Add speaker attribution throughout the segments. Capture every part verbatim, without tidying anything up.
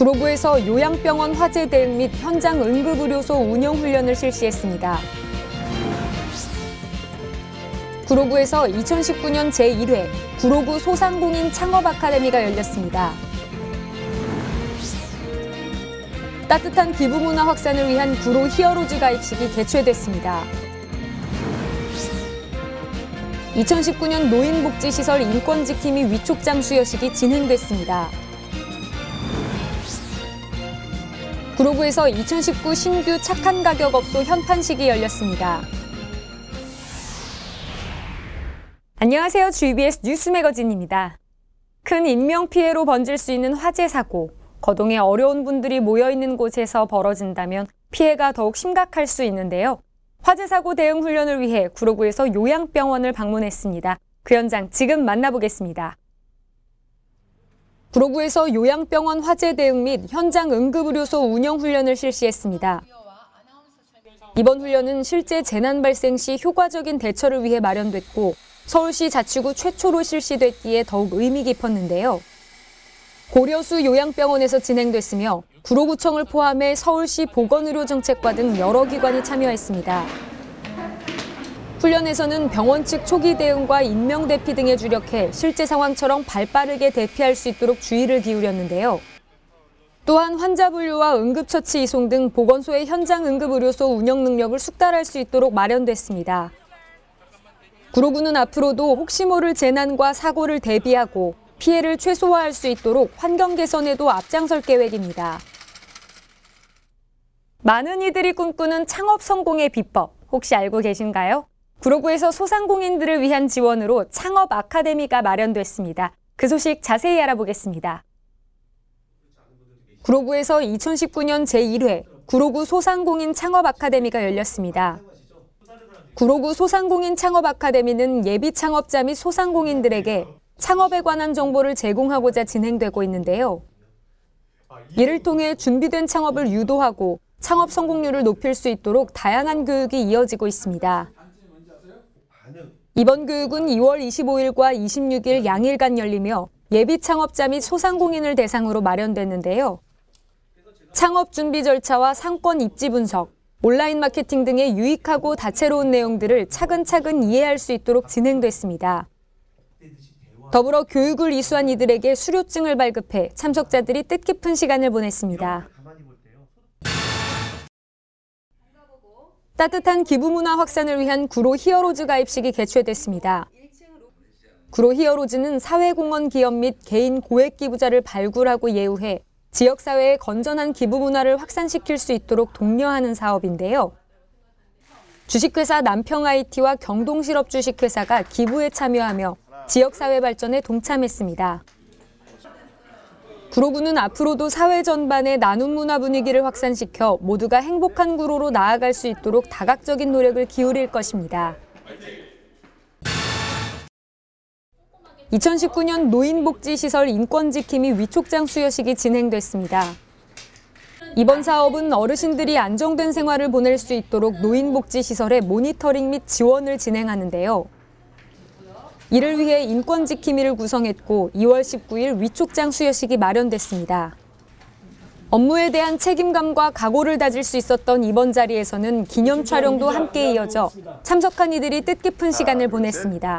Speaker 1: 구로구에서 요양병원 화재 대응 및 현장 응급의료소 운영 훈련을 실시했습니다. 구로구에서 이천십구 년 제일 회 구로구 소상공인 창업 아카데미가 열렸습니다. 따뜻한 기부 문화 확산을 위한 구로 히어로즈 가입식이 개최됐습니다. 이천십구 년 노인복지시설 인권지킴이 위촉장 수여식이 진행됐습니다. 구로구에서 이천십구 신규 착한 가격 업소 현판식이 열렸습니다. 안녕하세요. 지비에스 뉴스 매거진입니다. 큰 인명피해로 번질 수 있는 화재 사고, 거동에 어려운 분들이 모여있는 곳에서 벌어진다면 피해가 더욱 심각할 수 있는데요. 화재 사고 대응 훈련을 위해 구로구에서 요양병원을 방문했습니다. 그 현장 지금 만나보겠습니다. 구로구에서 요양병원 화재 대응 및 현장 응급의료소 운영 훈련을 실시했습니다. 이번 훈련은 실제 재난 발생 시 효과적인 대처를 위해 마련됐고 서울시 자치구 최초로 실시됐기에 더욱 의미 깊었는데요. 고려수 요양병원에서 진행됐으며 구로구청을 포함해 서울시 보건의료정책과 등 여러 기관이 참여했습니다. 훈련에서는 병원 측 초기 대응과 인명대피 등에 주력해 실제 상황처럼 발빠르게 대피할 수 있도록 주의를 기울였는데요. 또한 환자 분류와 응급처치 이송 등 보건소의 현장 응급의료소 운영 능력을 숙달할 수 있도록 마련됐습니다. 구로구는 앞으로도 혹시 모를 재난과 사고를 대비하고 피해를 최소화할 수 있도록 환경 개선에도 앞장설 계획입니다. 많은 이들이 꿈꾸는 창업 성공의 비법, 혹시 알고 계신가요? 구로구에서 소상공인들을 위한 지원으로 창업 아카데미가 마련됐습니다. 그 소식 자세히 알아보겠습니다. 구로구에서 이천십구 년 제일 회 구로구 소상공인 창업 아카데미가 열렸습니다. 구로구 소상공인 창업 아카데미는 예비 창업자 및 소상공인들에게 창업에 관한 정보를 제공하고자 진행되고 있는데요. 이를 통해 준비된 창업을 유도하고 창업 성공률을 높일 수 있도록 다양한 교육이 이어지고 있습니다. 이번 교육은 이월 이십오일과 이십육일 양일간 열리며 예비 창업자 및 소상공인을 대상으로 마련됐는데요. 창업 준비 절차와 상권 입지 분석, 온라인 마케팅 등의 유익하고 다채로운 내용들을 차근차근 이해할 수 있도록 진행됐습니다. 더불어 교육을 이수한 이들에게 수료증을 발급해 참석자들이 뜻깊은 시간을 보냈습니다. 따뜻한 기부 문화 확산을 위한 구로 히어로즈 가입식이 개최됐습니다. 구로 히어로즈는 사회공헌 기업 및 개인 고액 기부자를 발굴하고 예우해 지역사회의 건전한 기부 문화를 확산시킬 수 있도록 독려하는 사업인데요. 주식회사 남평아이티와 경동실업 주식회사가 기부에 참여하며 지역사회 발전에 동참했습니다. 구로구는 앞으로도 사회 전반의 나눔 문화 분위기를 확산시켜 모두가 행복한 구로로 나아갈 수 있도록 다각적인 노력을 기울일 것입니다. 이천십구 년 노인복지시설 인권지킴이 위촉장 수여식이 진행됐습니다. 이번 사업은 어르신들이 안정된 생활을 보낼 수 있도록 노인복지시설의 모니터링 및 지원을 진행하는데요. 이를 위해 인권지킴이를 구성했고 이월 십구일 위촉장 수여식이 마련됐습니다. 업무에 대한 책임감과 각오를 다질 수 있었던 이번 자리에서는 기념 촬영도 함께 이어져 참석한 이들이 뜻깊은 시간을 보냈습니다.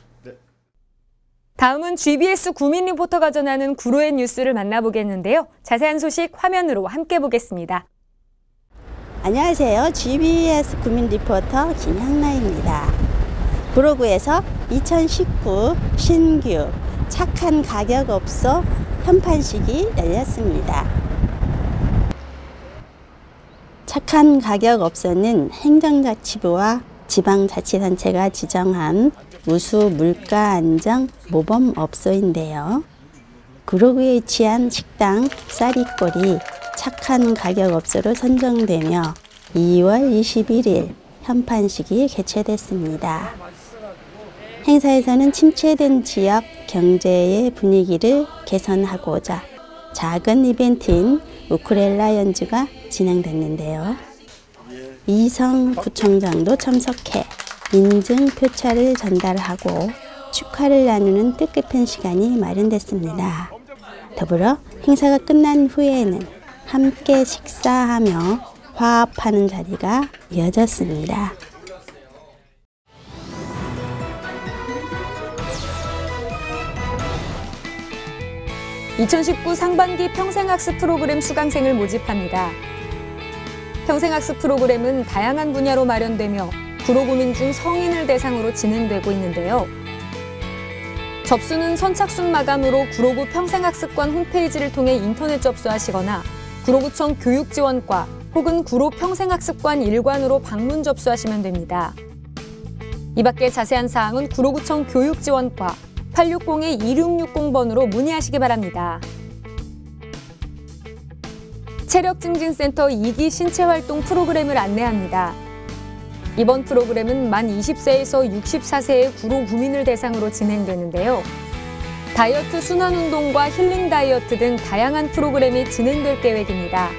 Speaker 1: 다음은 지비에스 구민 리포터가 전하는 구로의 뉴스를 만나보겠는데요. 자세한 소식 화면으로 함께 보겠습니다.
Speaker 2: 안녕하세요. 지비에스 구민 리포터 김향나입니다. 구로구에서 이천십구 신규 착한 가격업소 현판식이 열렸습니다. 착한 가격업소는 행정자치부와 지방자치단체가 지정한 우수 물가 안정 모범업소인데요. 구로구에 위치한 식당 쌀이꼴이 착한 가격업소로 선정되며 이월 이십일일 현판식이 개최됐습니다. 행사에서는 침체된 지역 경제의 분위기를 개선하고자 작은 이벤트인 우쿨렐라 연주가 진행됐는데요. 이성 구청장도 참석해 인증 표차를 전달하고 축하를 나누는 뜻깊은 시간이 마련됐습니다. 더불어 행사가 끝난 후에는 함께 식사하며 화합하는 자리가 이어졌습니다.
Speaker 1: 이천십구 상반기 평생학습 프로그램 수강생을 모집합니다. 평생학습 프로그램은 다양한 분야로 마련되며 구로구민 중 성인을 대상으로 진행되고 있는데요. 접수는 선착순 마감으로 구로구 평생학습관 홈페이지를 통해 인터넷 접수하시거나 구로구청 교육지원과 혹은 구로 평생학습관 일관으로 방문 접수하시면 됩니다. 이 밖에 자세한 사항은 구로구청 교육지원과 팔육공 이육육공 번으로 문의하시기 바랍니다. 체력증진센터 이 기 신체활동 프로그램을 안내합니다. 이번 프로그램은 만 이십 세에서 육십사 세의 구로 구민을 대상으로 진행되는데요. 다이어트 순환운동과 힐링 다이어트 등 다양한 프로그램이 진행될 계획입니다.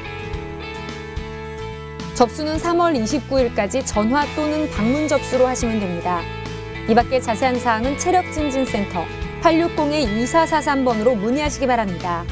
Speaker 1: 접수는 삼월 이십구일까지 전화 또는 방문 접수로 하시면 됩니다. 이 밖에 자세한 사항은 체력증진센터 팔육공 이사사삼 번으로 문의하시기 바랍니다.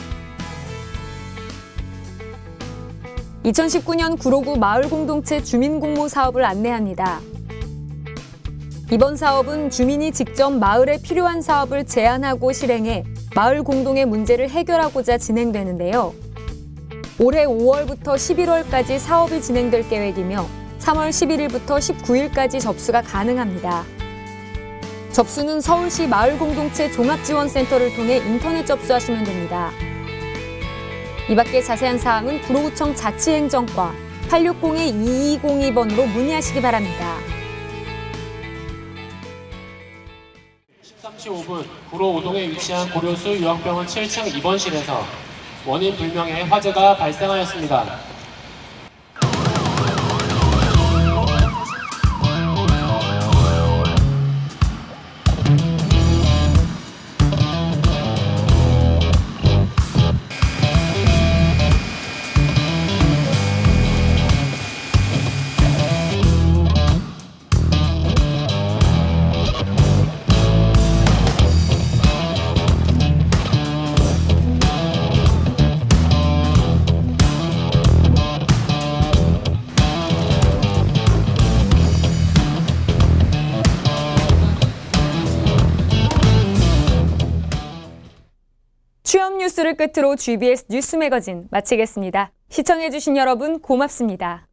Speaker 1: 이천십구 년 구로구 마을공동체 주민공모 사업을 안내합니다. 이번 사업은 주민이 직접 마을에 필요한 사업을 제안하고 실행해 마을 공동의 문제를 해결하고자 진행되는데요. 올해 오월부터 십일월까지 사업이 진행될 계획이며 삼월 십일일부터 십구일까지 접수가 가능합니다. 접수는 서울시 마을공동체 종합지원센터를 통해 인터넷 접수하시면 됩니다. 이 밖에 자세한 사항은 구로구청 자치행정과 팔육공 이이공이 번으로 문의하시기 바랍니다.
Speaker 3: 십삼 시 오 분 구로 오동에 위치한 고려수 요양병원 칠 층 입원실에서 원인 불명의 화재가 발생하였습니다.
Speaker 1: 취업 뉴스를 끝으로 지비에스 뉴스 매거진 마치겠습니다. 시청해주신 여러분 고맙습니다.